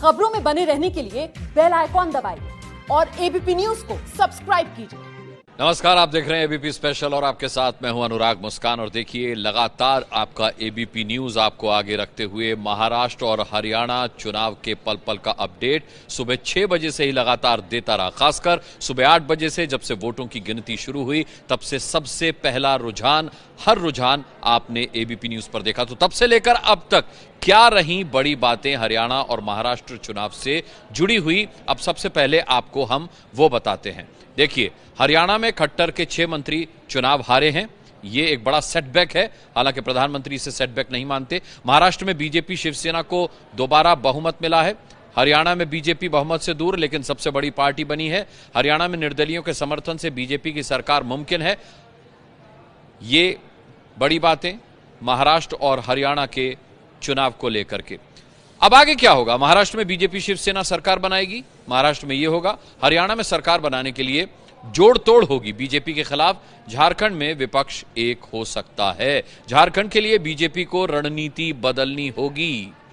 खबरों में बने रहने के लिए बेल आइकॉन दबाइए और एबीपी न्यूज को सब्सक्राइब कीजिए। नमस्कार, आप देख रहे हैं एबीपी स्पेशल और आपके साथ मैं हूं अनुराग मुस्कान। और देखिए, लगातार आपका एबीपी न्यूज आपको आगे रखते हुए महाराष्ट्र और हरियाणा चुनाव के पल पल का अपडेट सुबह 6 बजे से ही लगातार देता रहा। खासकर सुबह 8 बजे से जब से वोटों की गिनती शुरू हुई तब से सबसे पहला रुझान, हर रुझान आपने एबीपी न्यूज पर देखा। तो तब से लेकर अब तक क्या रही बड़ी बातें हरियाणा और महाराष्ट्र चुनाव से जुड़ी हुई, अब सबसे पहले आपको हम वो बताते हैं। देखिए, हरियाणा में खट्टर के 6 मंत्री चुनाव हारे हैं। ये एक बड़ा सेटबैक है, हालांकि प्रधानमंत्री इसे सेटबैक नहीं मानते। महाराष्ट्र में बीजेपी शिवसेना को दोबारा बहुमत मिला है। हरियाणा में बीजेपी बहुमत से दूर लेकिन सबसे बड़ी पार्टी बनी है। हरियाणा में निर्दलीयों के समर्थन से बीजेपी की सरकार मुमकिन है। ये बड़ी बातें महाराष्ट्र और हरियाणा के चुनाव को लेकर के। अब आगे क्या होगा? महाराष्ट्र में बीजेपी शिवसेना सरकार बनाएगी, महाराष्ट्र में यह होगा। हरियाणा में सरकार बनाने के लिए जोड़ तोड़ होगी बीजेपी के खिलाफ। झारखंड में विपक्ष एक हो सकता है। झारखंड के लिए बीजेपी को रणनीति बदलनी होगी।